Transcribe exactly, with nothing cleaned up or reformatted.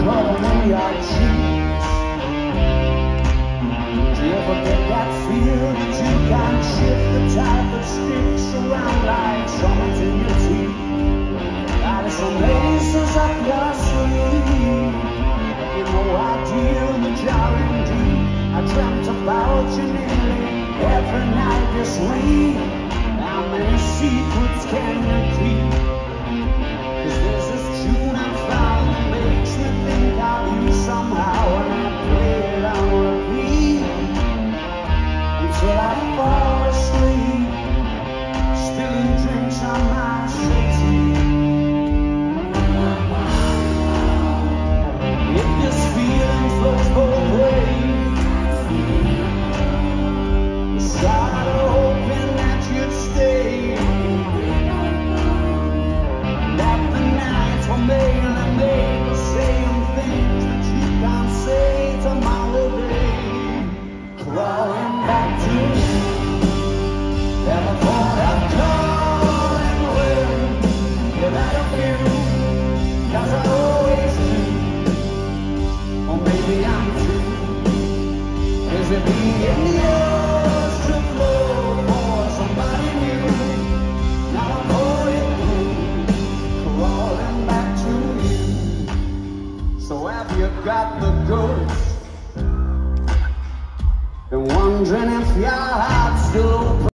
pulling your cheeks. Do you ever get that feel that you can shift the type that sticks around like summers in your teeth? That is some laces up your sleeve. You know I deal the jarring deep. I dreamt about you nearly every night this week. How many secrets can you keep? 'Cause there's this tune I found that makes me think of you somehow, and I play it on repeat until I fall asleep, spilling drinks on my settee. If this feeling flows both ways, I started hoping that you'd stay, that the nights were made and made the same things that you can't say tomorrow day. Crawling back to you, never thought I'd calling when you're out of view, 'cause I always do. Or maybe I'm too. Is it being yours to flow for somebody new? Now I'm going through, crawling back to you. So have you got the goods? Been wondering if your heart's still open.